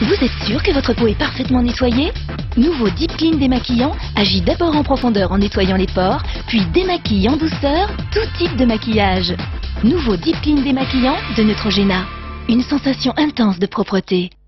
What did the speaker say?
Vous êtes sûr que votre peau est parfaitement nettoyée? Nouveau Deep Clean démaquillant agit d'abord en profondeur en nettoyant les pores, puis démaquille en douceur tout type de maquillage. Nouveau Deep Clean démaquillant de Neutrogena. Une sensation intense de propreté.